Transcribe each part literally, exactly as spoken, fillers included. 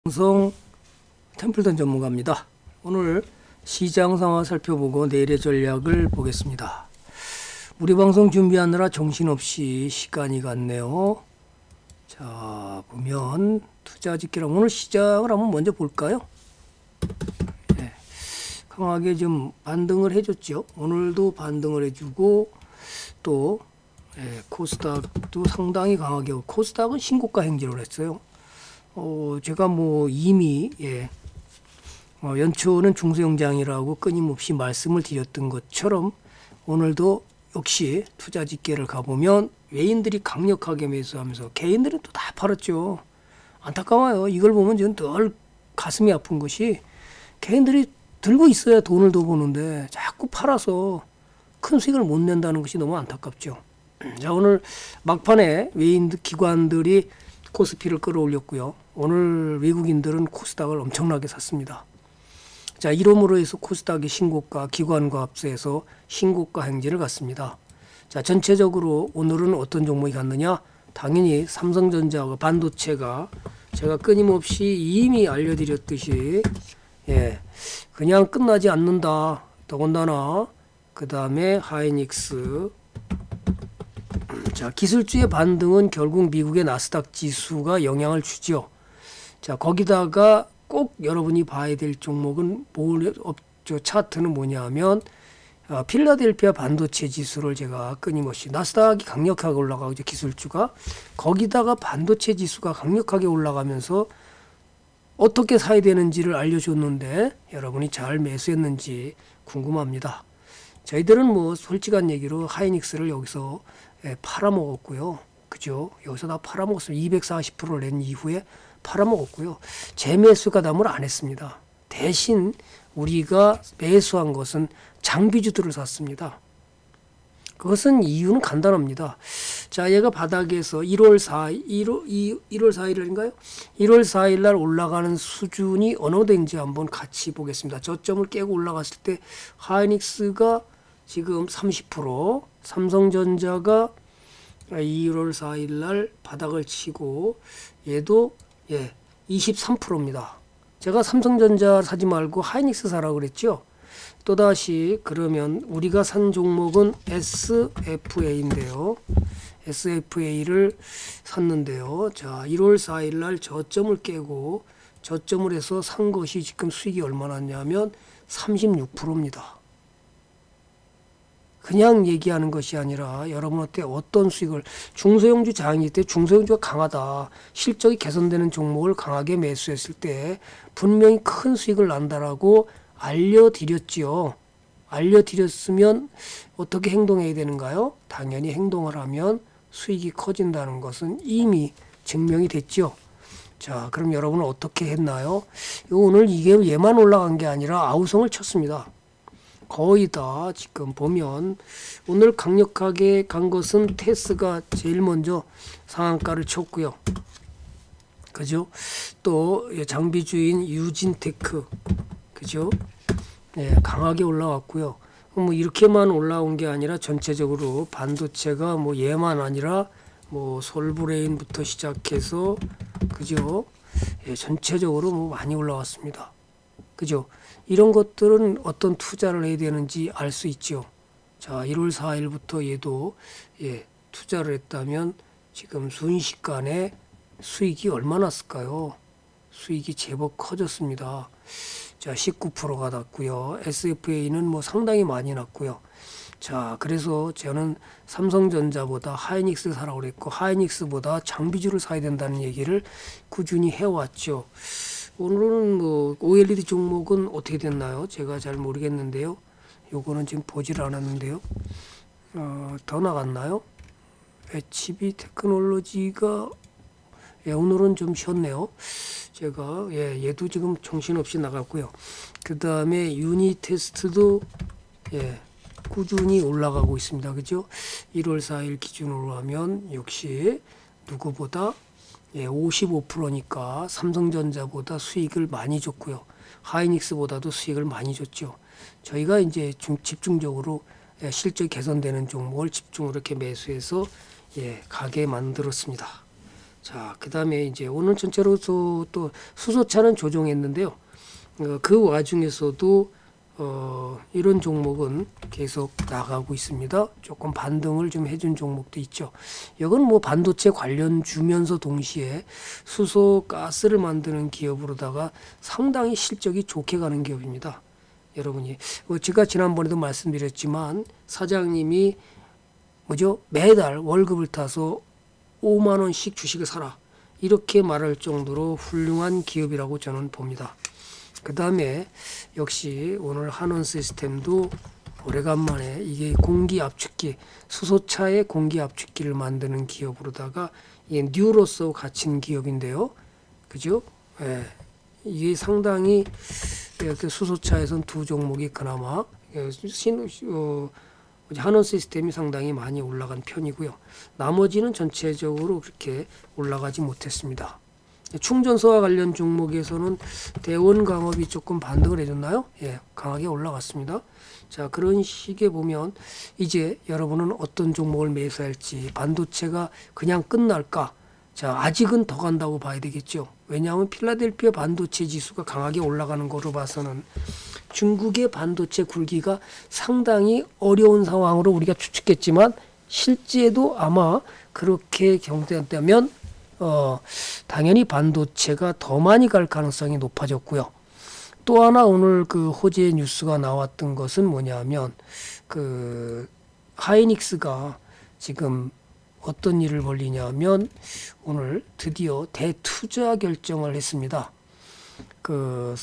방송 템플턴 전문가입니다. 오늘 시장 상황 살펴보고 내일의 전략을 보겠습니다. 우리 방송 준비하느라 정신없이 시간이 갔네요. 자, 보면 투자 집계랑 오늘 시장을 한번 먼저 볼까요? 네, 강하게 좀 반등을 해줬죠. 오늘도 반등을 해주고 또 예, 코스닥도 상당히 강하게, 코스닥은 신고가 행진을 했어요. 어, 제가 뭐 이미 예, 어, 연초는 중소형장이라고 끊임없이 말씀을 드렸던 것처럼 오늘도 역시 투자 집계를 가보면 외인들이 강력하게 매수하면서 개인들은 또 다 팔았죠. 안타까워요. 이걸 보면 저는 덜 가슴이 아픈 것이 개인들이 들고 있어야 돈을 더 버는데 자꾸 팔아서 큰 수익을 못 낸다는 것이 너무 안타깝죠. 자, 오늘 막판에 외인들 기관들이 코스피를 끌어올렸고요. 오늘 외국인들은 코스닥을 엄청나게 샀습니다. 자, 이러므로 해서 코스닥이 신고가, 기관과 합세해서 신고가 행진을 갔습니다. 자, 전체적으로 오늘은 어떤 종목이 갔느냐? 당연히 삼성전자와 반도체가 제가 끊임없이 이미 알려드렸듯이 예, 그냥 끝나지 않는다. 더군다나 그 다음에 하이닉스. 자, 기술주의 반등은 결국 미국의 나스닥 지수가 영향을 주죠. 자, 거기다가 꼭 여러분이 봐야 될 종목은 뭘, 저 차트는 뭐냐면 어, 필라델피아 반도체 지수를 제가 끊임없이 나스닥이 강력하게 올라가고 이제 기술주가 거기다가 반도체 지수가 강력하게 올라가면서 어떻게 사야 되는지를 알려줬는데 여러분이 잘 매수했는지 궁금합니다. 저희들은 뭐 솔직한 얘기로 하이닉스를 여기서 예, 팔아먹었고요. 그죠? 여기서 다 팔아먹었어요. 이백사십 퍼센트를 낸 이후에 팔아먹었고요. 재매수 가담을 안 했습니다. 대신 우리가 매수한 것은 장비주들을 샀습니다. 그것은 이유는 간단합니다. 자, 얘가 바닥에서 일월 사일, 일월 사일인가요? 일월 사일 날 올라가는 수준이 어느 정도인지 한번 같이 보겠습니다. 저점을 깨고 올라갔을 때 하이닉스가 지금 삼십 퍼센트, 삼성전자가 일월 사일 날 바닥을 치고 얘도 예, 이십삼 퍼센트입니다. 제가 삼성전자 사지 말고 하이닉스 사라고 그랬죠. 또다시 그러면 우리가 산 종목은 에스에프에이인데요. 에스에프에이를 샀는데요. 자, 일월 사일 날 저점을 깨고 저점을 해서 산 것이 지금 수익이 얼마나 났냐면 삼십육 퍼센트입니다. 그냥 얘기하는 것이 아니라 여러분한테 어떤 수익을, 중소형주 장이 때 중소형주가 강하다, 실적이 개선되는 종목을 강하게 매수했을 때 분명히 큰 수익을 난다라고 알려드렸지요. 알려드렸으면 어떻게 행동해야 되는가요? 당연히 행동을 하면 수익이 커진다는 것은 이미 증명이 됐죠. 자, 그럼 여러분은 어떻게 했나요? 오늘 이게 얘만 올라간 게 아니라 아우성을 쳤습니다. 거의 다 지금 보면 오늘 강력하게 간 것은 테스가 제일 먼저 상한가를 쳤고요. 그죠? 또 장비주인 유진테크, 그죠? 네, 강하게 올라왔고요. 뭐 이렇게만 올라온 게 아니라 전체적으로 반도체가 뭐 얘만 아니라 뭐 솔브레인부터 시작해서 그죠? 예, 전체적으로 뭐 많이 올라왔습니다. 그죠? 이런 것들은 어떤 투자를 해야 되는지 알 수 있죠. 자, 일월 사일부터 얘도 예, 투자를 했다면 지금 순식간에 수익이 얼마나 났을까요? 수익이 제법 커졌습니다. 자, 십구 퍼센트가 났고요. 에스에프에이는 뭐 상당히 많이 났고요. 자, 그래서 저는 삼성전자보다 하이닉스 사라고 그랬고 하이닉스보다 장비주를 사야 된다는 얘기를 꾸준히 해왔죠. 오늘은 뭐 오엘이디 종목은 어떻게 됐나요? 제가 잘 모르겠는데요. 요거는 지금 보질 않았는데요. 어, 더 나갔나요? 에이치비 테크놀로지가 예, 오늘은 좀 쉬었네요. 제가 예, 얘도 지금 정신없이 나갔고요. 그 다음에 유니테스트도 예, 꾸준히 올라가고 있습니다. 그죠? 일월 사일 기준으로 하면 역시 누구보다 예, 오십오 퍼센트니까 삼성전자보다 수익을 많이 줬고요. 하이닉스보다도 수익을 많이 줬죠. 저희가 이제 중, 집중적으로 예, 실적이 개선되는 종목을 집중으로 이렇게 매수해서 예, 가게 만들었습니다. 자, 그 다음에 이제 오늘 전체로 또, 또 수소차는 조정했는데요. 어, 그 와중에서도 어, 이런 종목은 계속 나가고 있습니다. 조금 반등을 좀 해준 종목도 있죠. 이건 뭐 반도체 관련 주면서 동시에 수소 가스를 만드는 기업으로다가 상당히 실적이 좋게 가는 기업입니다. 여러분이 뭐 제가 지난번에도 말씀드렸지만 사장님이 뭐죠? 매달 월급을 타서 오만 원씩 주식을 사라 이렇게 말할 정도로 훌륭한 기업이라고 저는 봅니다. 그 다음에 역시 오늘 한원 시스템도 오래간만에 이게 공기 압축기 수소차의 공기 압축기를 만드는 기업으로다가 이게 뉴로서 갇힌 기업인데요. 그죠? 예. 이게 상당히 이렇게 수소차에선 두 종목이 그나마 신, 어, 한원 시스템이 상당히 많이 올라간 편이고요. 나머지는 전체적으로 그렇게 올라가지 못했습니다. 충전소와 관련 종목에서는 대원강업이 조금 반등을 해줬나요? 예, 강하게 올라갔습니다. 자, 그런 식에 보면 이제 여러분은 어떤 종목을 매수할지, 반도체가 그냥 끝날까? 자, 아직은 더 간다고 봐야 되겠죠. 왜냐하면 필라델피아 반도체 지수가 강하게 올라가는 거로 봐서는 중국의 반도체 굴기가 상당히 어려운 상황으로 우리가 추측했지만 실제도 아마 그렇게 경제된다면 어, 당연히 반도체가 더 많이 갈 가능성이 높아졌고요. 또 하나 오늘 그 호재 뉴스가 나왔던 것은 뭐냐면 그 하이닉스가 지금 어떤 일을 벌리냐면 오늘 드디어 대투자 결정을 했습니다. 그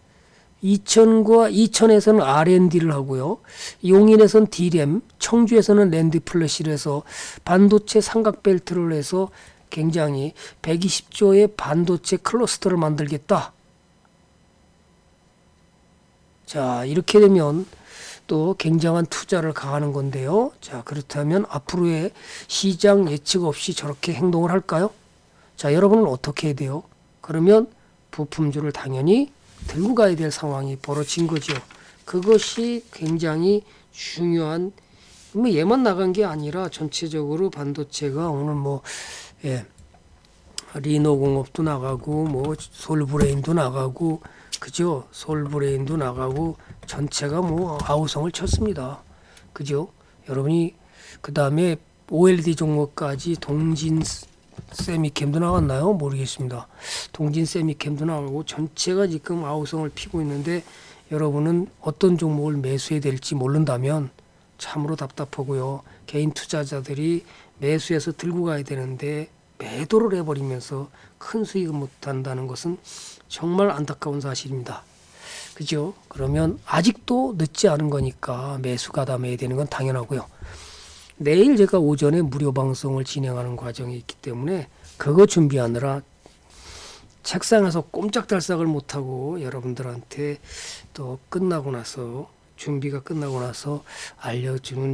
이천과 이천에서는 알 앤 디를 하고요. 용인에서는 디램, 청주에서는 랜드 플래시를 해서 반도체 삼각벨트를 해서 굉장히 백이십 조의 반도체 클러스터를 만들겠다. 자, 이렇게 되면 또 굉장한 투자를 가하는 건데요. 자, 그렇다면 앞으로의 시장 예측 없이 저렇게 행동을 할까요? 자, 여러분은 어떻게 해야 돼요? 그러면 부품주를 당연히 들고 가야 될 상황이 벌어진 거죠. 그것이 굉장히 중요한, 뭐 얘만 나간 게 아니라 전체적으로 반도체가 오늘 뭐 예, 리노공업도 나가고 뭐 솔브레인도 나가고 그죠? 솔브레인도 나가고 전체가 뭐 아우성을 쳤습니다. 그죠? 여러분이 그 다음에 오엘이디 종목까지 동진 세미캠도 나왔나요? 모르겠습니다. 동진 세미캠도 나가고 전체가 지금 아우성을 피고 있는데 여러분은 어떤 종목을 매수해야 될지 모른다면 참으로 답답하고요. 개인 투자자들이 매수해서 들고 가야 되는데 매도를 해버리면서 큰 수익을 못한다는 것은 정말 안타까운 사실입니다. 그죠? 그러면 아직도 늦지 않은 거니까 매수 가담해야 되는 건 당연하고요. 내일 제가 오전에 무료 방송을 진행하는 과정이 있기 때문에 그거 준비하느라 책상에서 꼼짝달싹을 못하고 여러분들한테 또 끝나고 나서 준비가 끝나고 나서 알려주는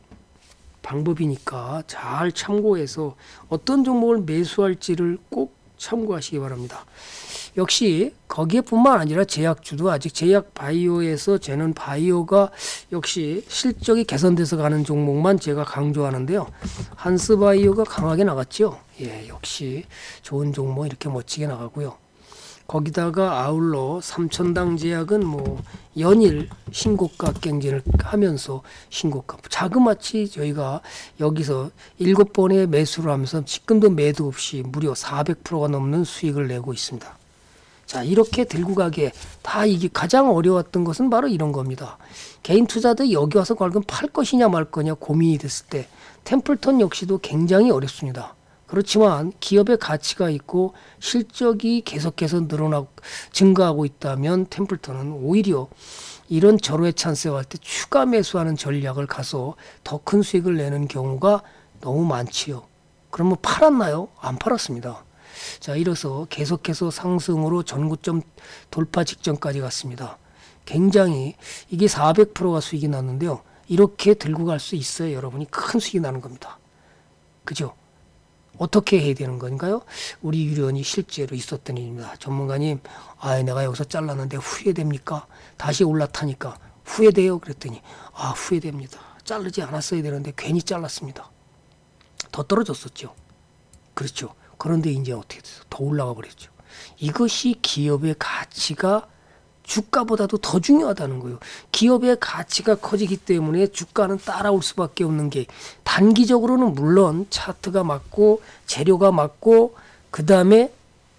방법이니까 잘 참고해서 어떤 종목을 매수할지를 꼭 참고하시기 바랍니다. 역시 거기에 뿐만 아니라 제약주도 아직 제약 바이오에서 쟤는 바이오가 역시 실적이 개선돼서 가는 종목만 제가 강조하는데요. 한스바이오가 강하게 나갔죠. 예, 역시 좋은 종목 이렇게 멋지게 나가고요. 거기다가 아울러 삼천당 제약은 뭐 연일 신고가 경쟁을 하면서 신고가 자그마치 저희가 여기서 일곱 번의 매수를 하면서 지금도 매도 없이 무려 사백 퍼센트가 넘는 수익을 내고 있습니다. 자, 이렇게 들고 가게 다 이게 가장 어려웠던 것은 바로 이런 겁니다. 개인 투자들 여기 와서 과연 팔 것이냐 말 거냐 고민이 됐을 때 템플턴 역시도 굉장히 어렵습니다. 그렇지만 기업의 가치가 있고 실적이 계속해서 늘어나고 증가하고 있다면 템플턴은 오히려 이런 절호의 찬스가 갈 때 추가 매수하는 전략을 가서 더 큰 수익을 내는 경우가 너무 많지요. 그러면 팔았나요? 안 팔았습니다. 자, 이래서 계속해서 상승으로 전고점 돌파 직전까지 갔습니다. 굉장히 이게 사백 퍼센트가 수익이 났는데요. 이렇게 들고 갈 수 있어야 여러분이 큰 수익이 나는 겁니다. 그죠? 어떻게 해야 되는 건가요? 우리 유련이 실제로 있었던 일입니다. 전문가님, 아, 내가 여기서 잘랐는데 후회됩니까? 다시 올라타니까 후회돼요? 그랬더니 아, 후회됩니다. 자르지 않았어야 되는데 괜히 잘랐습니다. 더 떨어졌었죠. 그렇죠. 그런데 이제 어떻게 됐어? 더 올라가 버렸죠. 이것이 기업의 가치가 주가보다도 더 중요하다는 거예요. 기업의 가치가 커지기 때문에 주가는 따라올 수밖에 없는 게, 단기적으로는 물론 차트가 맞고 재료가 맞고 그 다음에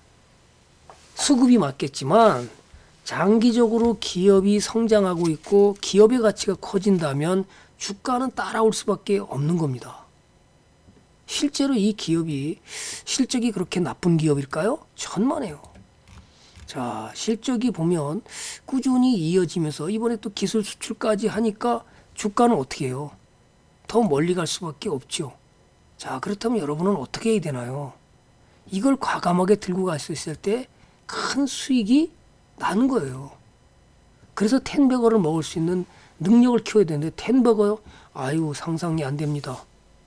수급이 맞겠지만, 장기적으로 기업이 성장하고 있고 기업의 가치가 커진다면 주가는 따라올 수밖에 없는 겁니다. 실제로 이 기업이 실적이 그렇게 나쁜 기업일까요? 천만에요. 자, 실적이 보면 꾸준히 이어지면서 이번에 또 기술 수출까지 하니까 주가는 어떻게 해요? 더 멀리 갈 수밖에 없죠. 자, 그렇다면 여러분은 어떻게 해야 되나요? 이걸 과감하게 들고 갈 수 있을 때 큰 수익이 나는 거예요. 그래서 텐버거를 먹을 수 있는 능력을 키워야 되는데, 텐버거요? 아유, 상상이 안 됩니다.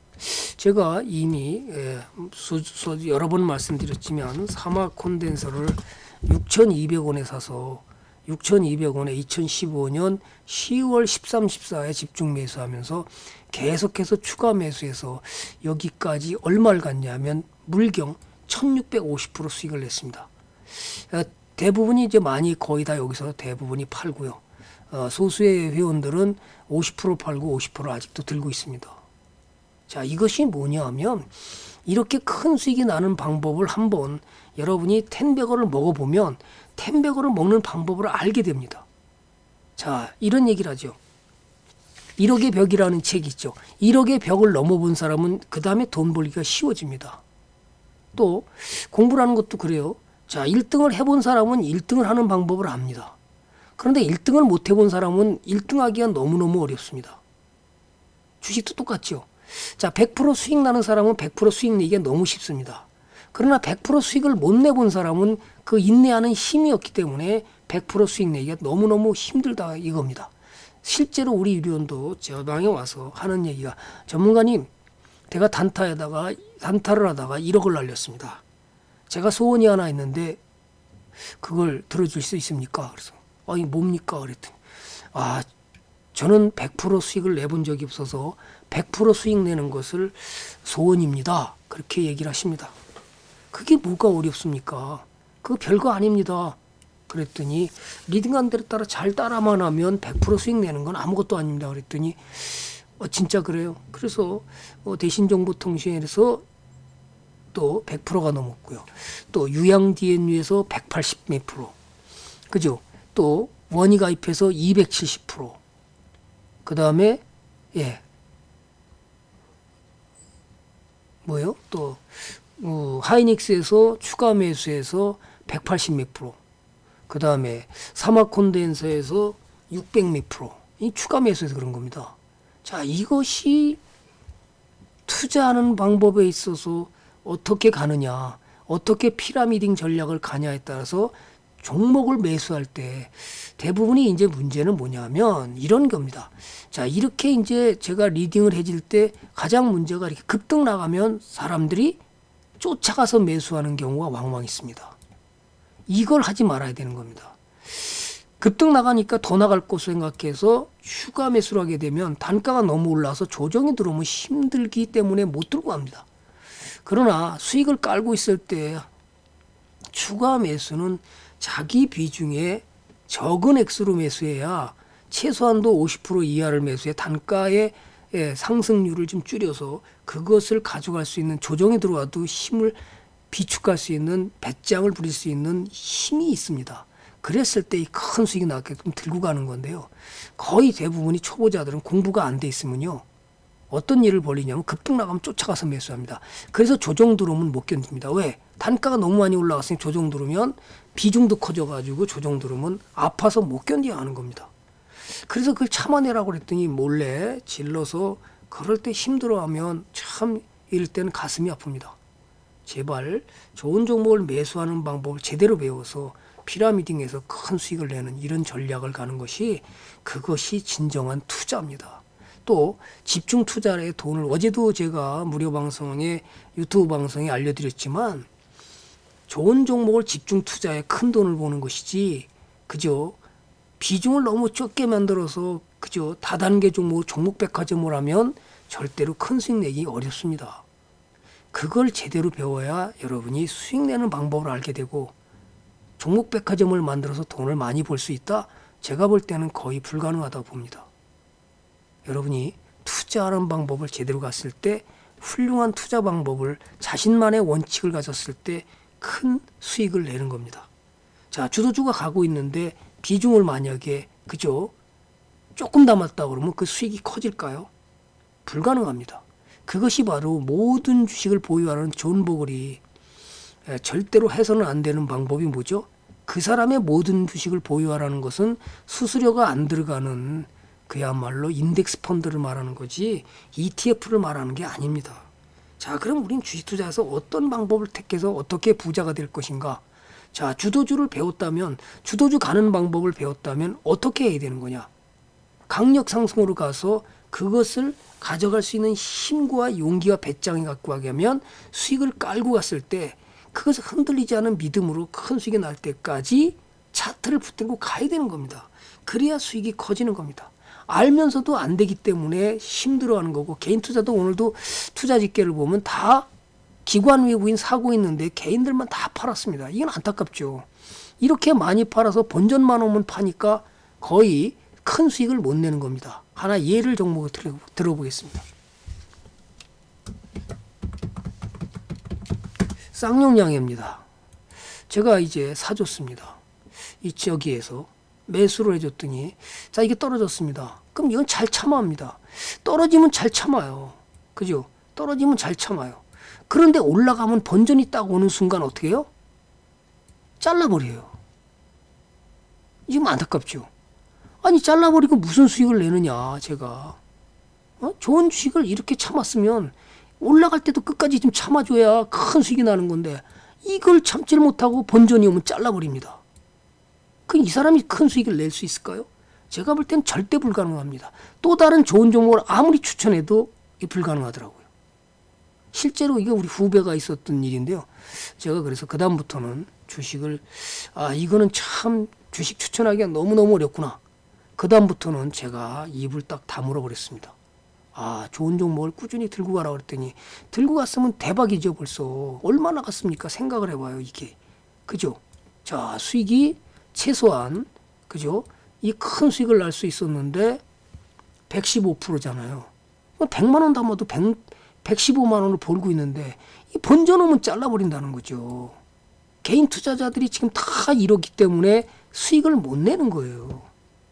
제가 이미 예, 수, 수, 여러 번 말씀드렸지만 사막 콘덴서를 육천이백 원에 사서 육천이백 원에 이천십오 년 시월 십삼, 십사에 집중 매수하면서 계속해서 추가 매수해서 여기까지 얼마를 갔냐면 물경 천육백오십 퍼센트 수익을 냈습니다. 대부분이 이제 많이 거의 다 여기서 대부분이 팔고요. 어, 소수의 회원들은 오십 퍼센트 팔고 오십 퍼센트 아직도 들고 있습니다. 자, 이것이 뭐냐 하면, 이렇게 큰 수익이 나는 방법을 한번 여러분이 텐버거를 먹어보면 텐버거를 먹는 방법을 알게 됩니다. 자, 이런 얘기를 하죠. 일억의 벽이라는 책이 있죠. 일억의 벽을 넘어본 사람은 그 다음에 돈 벌기가 쉬워집니다. 또 공부라는 것도 그래요. 자, 일 등을 해본 사람은 일 등을 하는 방법을 압니다. 그런데 일 등을 못 해본 사람은 일 등 하기가 너무너무 어렵습니다. 주식도 똑같죠. 자, 백 퍼센트 수익 나는 사람은 백 퍼센트 수익 내기가 너무 쉽습니다. 그러나 백 퍼센트 수익을 못 내본 사람은 그 인내하는 힘이 없기 때문에 백 퍼센트 수익 내기가 너무너무 힘들다 이겁니다. 실제로 우리 유료원도 제 방에 와서 하는 얘기가, 전문가님, 제가 단타에다가 단타를 하다가 일억을 날렸습니다. 제가 소원이 하나 있는데 그걸 들어줄 수 있습니까? 그래서 아니 뭡니까? 그랬더니 아, 저는 백 퍼센트 수익을 내본 적이 없어서 백 퍼센트 수익 내는 것을 소원입니다. 그렇게 얘기를 하십니다. 그게 뭐가 어렵습니까? 그거 별거 아닙니다. 그랬더니 리딩한 대로 따라 잘 따라만 하면 백 퍼센트 수익 내는 건 아무것도 아닙니다. 그랬더니 어, 진짜 그래요. 그래서 어, 대신정보통신에서 또 백 퍼센트가 넘었고요. 또 유양 디엔유에서 백팔십 몇 프로. 그죠? 또 원이 가입해서 이백칠십 퍼센트. 그 다음에 예 뭐요? 또 어, 하이닉스에서 추가 매수해서 백팔십 몇 프로. 그 다음에 사마콘덴서에서 육백 몇 프로. 이 추가 매수해서 그런 겁니다. 자, 이것이 투자하는 방법에 있어서 어떻게 가느냐, 어떻게 피라미딩 전략을 가냐에 따라서 종목을 매수할 때 대부분이 이제 문제는 뭐냐면 이런 겁니다. 자, 이렇게 이제 제가 리딩을 해질 때 가장 문제가, 이렇게 급등 나가면 사람들이 쫓아가서 매수하는 경우가 왕왕 있습니다. 이걸 하지 말아야 되는 겁니다. 급등 나가니까 더 나갈 것을 생각해서 추가 매수를 하게 되면 단가가 너무 올라서 조정이 들어오면 힘들기 때문에 못 들고 갑니다. 그러나 수익을 깔고 있을 때 추가 매수는 자기 비중에 적은 액수로 매수해야 최소한도 오십 퍼센트 이하를 매수해 단가의 상승률을 좀 줄여서 그것을 가져갈 수 있는, 조정이 들어와도 힘을 비축할 수 있는, 배짱을 부릴 수 있는 힘이 있습니다. 그랬을 때 이 큰 수익이 나게끔 들고 가는 건데요. 거의 대부분이 초보자들은 공부가 안 돼 있으면요, 어떤 일을 벌이냐면 급등 나가면 쫓아가서 매수합니다. 그래서 조정 들어오면 못 견딥니다. 왜? 단가가 너무 많이 올라갔으니 조정 들어오면 비중도 커져가지고 조정 들어오면 아파서 못 견뎌야 하는 겁니다. 그래서 그걸 참아내라고 그랬더니 몰래 질러서 그럴 때 힘들어하면 참 이럴 때는 가슴이 아픕니다. 제발 좋은 종목을 매수하는 방법을 제대로 배워서 피라미딩에서 큰 수익을 내는 이런 전략을 가는 것이, 그것이 진정한 투자입니다. 또 집중 투자에 돈을, 어제도 제가 무료 방송에, 유튜브 방송에 알려드렸지만, 좋은 종목을 집중 투자에 큰 돈을 버는 것이지, 그죠? 비중을 너무 적게 만들어서 그죠? 다단계 종목, 종목 백화점을 하면 절대로 큰 수익 내기 어렵습니다. 그걸 제대로 배워야 여러분이 수익 내는 방법을 알게 되고 종목백화점을 만들어서 돈을 많이 벌 수 있다? 제가 볼 때는 거의 불가능하다고 봅니다. 여러분이 투자하는 방법을 제대로 갔을 때 훌륭한 투자 방법을 자신만의 원칙을 가졌을 때 큰 수익을 내는 겁니다. 자, 주도주가 가고 있는데 비중을 만약에 그죠? 조금 남았다 그러면 그 수익이 커질까요? 불가능합니다. 그것이 바로 모든 주식을 보유하는 존 보글이 절대로 해서는 안 되는 방법이 뭐죠? 그 사람의 모든 주식을 보유하라는 것은 수수료가 안 들어가는 그야말로 인덱스 펀드를 말하는 거지 이티에프를 말하는 게 아닙니다. 자, 그럼 우린 주식 투자에서 어떤 방법을 택해서 어떻게 부자가 될 것인가? 자, 주도주를 배웠다면, 주도주 가는 방법을 배웠다면 어떻게 해야 되는 거냐? 강력 상승으로 가서 그것을 가져갈 수 있는 힘과 용기와 배짱이 갖고 가게 하면 수익을 깔고 갔을 때 그것을 흔들리지 않은 믿음으로 큰 수익이 날 때까지 차트를 붙들고 가야 되는 겁니다. 그래야 수익이 커지는 겁니다. 알면서도 안 되기 때문에 힘들어하는 거고, 개인 투자도 오늘도 투자 집계를 보면 다 기관 외국인 사고 있는데 개인들만 다 팔았습니다. 이건 안타깝죠. 이렇게 많이 팔아서 본전만 오면 파니까 거의 큰 수익을 못 내는 겁니다. 하나 예를 종목을 들어, 들어보겠습니다. 쌍용양해입니다. 제가 이제 사줬습니다. 이 저기에서 매수를 해줬더니 자, 이게 떨어졌습니다. 그럼 이건 잘 참아합니다. 떨어지면 잘 참아요. 그죠? 떨어지면 잘 참아요. 그런데 올라가면 번전이 딱 오는 순간 어떻게 해요? 잘라버려요. 지금 안타깝죠? 아니, 잘라버리고 무슨 수익을 내느냐, 제가. 어? 좋은 주식을 이렇게 참았으면 올라갈 때도 끝까지 좀 참아줘야 큰 수익이 나는 건데 이걸 참질 못하고 번전이 오면 잘라버립니다. 그 이 사람이 큰 수익을 낼 수 있을까요? 제가 볼 땐 절대 불가능합니다. 또 다른 좋은 종목을 아무리 추천해도 불가능하더라고요. 실제로 이게 우리 후배가 있었던 일인데요. 제가 그래서 그 다음부터는 주식을 아 이거는 참 주식 추천하기가 너무너무 어렵구나. 그 다음부터는 제가 입을 딱 다물어 버렸습니다. 아, 좋은 종목을 꾸준히 들고 가라 그랬더니 들고 갔으면 대박이죠. 벌써 얼마나 갔습니까? 생각을 해봐요. 이게 그죠? 자, 수익이 최소한 그죠? 이 큰 수익을 날 수 있었는데 백십오 퍼센트잖아요. 백만 원 담아도 백, 백십오만 원을 벌고 있는데 이 번져놓으면 잘라버린다는 거죠. 개인 투자자들이 지금 다 이러기 때문에 수익을 못 내는 거예요.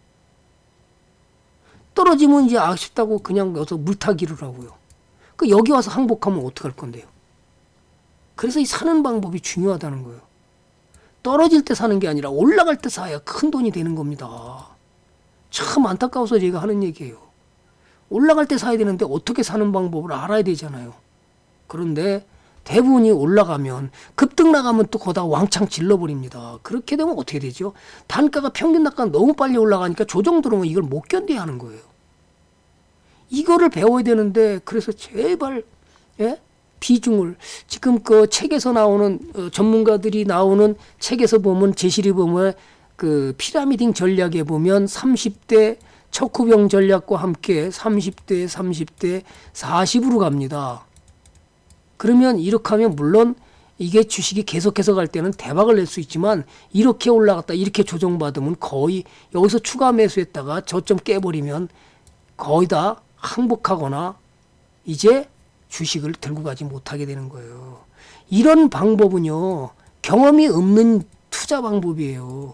떨어지면 이제 아쉽다고 그냥 여기서 물타기를 하고요. 그 여기 와서 항복하면 어떡할 건데요. 그래서 이 사는 방법이 중요하다는 거예요. 떨어질 때 사는 게 아니라 올라갈 때 사야 큰 돈이 되는 겁니다. 참 안타까워서 제가 하는 얘기예요. 올라갈 때 사야 되는데 어떻게 사는 방법을 알아야 되잖아요. 그런데 대부분이 올라가면 급등 나가면 또 거기다 왕창 질러버립니다. 그렇게 되면 어떻게 되죠? 단가가 평균 단가가 너무 빨리 올라가니까 조정 들어오면 이걸 못 견뎌야 하는 거예요. 이거를 배워야 되는데 그래서 제발 예? 비중을 지금 그 책에서 나오는 어, 전문가들이 나오는 책에서 보면 제시리 보면 그 피라미딩 전략에 보면 삼십 대 척후병 전략과 함께 삼십 대, 삼십 대, 사십으로 갑니다. 그러면 이렇게 하면 물론 이게 주식이 계속해서 갈 때는 대박을 낼 수 있지만 이렇게 올라갔다 이렇게 조정받으면 거의 여기서 추가 매수했다가 저점 깨버리면 거의 다 항복하거나 이제 주식을 들고 가지 못하게 되는 거예요. 이런 방법은요, 경험이 없는 투자 방법이에요.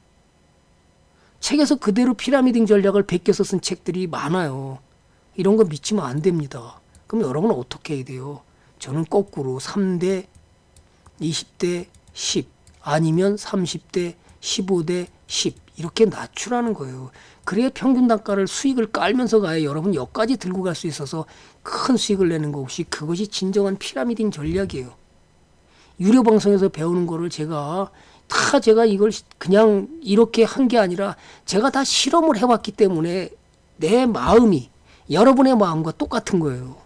책에서 그대로 피라미딩 전략을 베껴서 쓴 책들이 많아요. 이런 거 믿지면 안 됩니다. 그럼 여러분은 어떻게 해야 돼요? 저는 거꾸로 삼 대, 이십 대, 십 아니면 삼십 대, 십오 대, 십 이렇게 낮추라는 거예요. 그래야 평균 단가를 수익을 깔면서 가야 여러분 여기까지 들고 갈 수 있어서 큰 수익을 내는 것이 그것이 진정한 피라미딩 전략이에요. 유료 방송에서 배우는 거를 제가 다 제가 이걸 그냥 이렇게 한 게 아니라 제가 다 실험을 해봤기 때문에 내 마음이 여러분의 마음과 똑같은 거예요.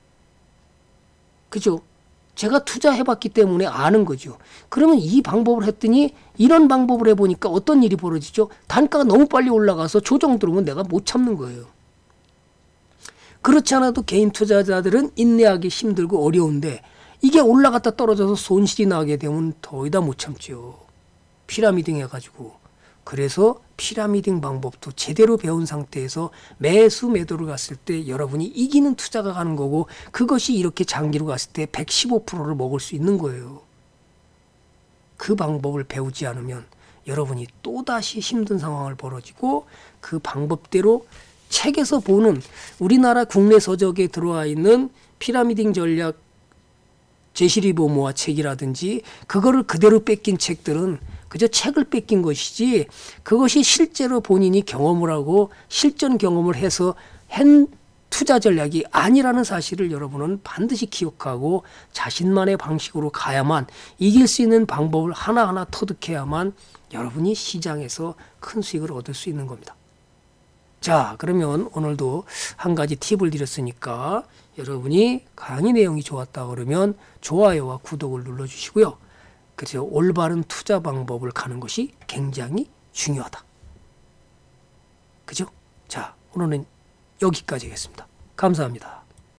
그죠? 제가 투자해봤기 때문에 아는 거죠. 그러면 이 방법을 했더니 이런 방법을 해보니까 어떤 일이 벌어지죠? 단가가 너무 빨리 올라가서 조정 들어오면 내가 못 참는 거예요. 그렇지 않아도 개인 투자자들은 인내하기 힘들고 어려운데 이게 올라갔다 떨어져서 손실이 나게 되면 더 이상 못 참죠. 피라미딩 해가지고. 그래서 피라미딩 방법도 제대로 배운 상태에서 매수 매도를 갔을 때 여러분이 이기는 투자가 가는 거고, 그것이 이렇게 장기로 갔을 때 백십오 퍼센트를 먹을 수 있는 거예요. 그 방법을 배우지 않으면 여러분이 또다시 힘든 상황을 벌어지고, 그 방법대로 책에서 보는, 우리나라 국내 서적에 들어와 있는 피라미딩 전략 제시리버모아 책이라든지 그거를 그대로 뺏긴 책들은 그저 책을 뺏긴 것이지, 그것이 실제로 본인이 경험을 하고 실전 경험을 해서 한 투자 전략이 아니라는 사실을 여러분은 반드시 기억하고, 자신만의 방식으로 가야만, 이길 수 있는 방법을 하나하나 터득해야만 여러분이 시장에서 큰 수익을 얻을 수 있는 겁니다. 자, 그러면 오늘도 한 가지 팁을 드렸으니까 여러분이 강의 내용이 좋았다 그러면 좋아요와 구독을 눌러주시고요. 그래서 올바른 투자 방법을 가는 것이 굉장히 중요하다. 그죠? 자, 오늘은 여기까지 하겠습니다. 감사합니다.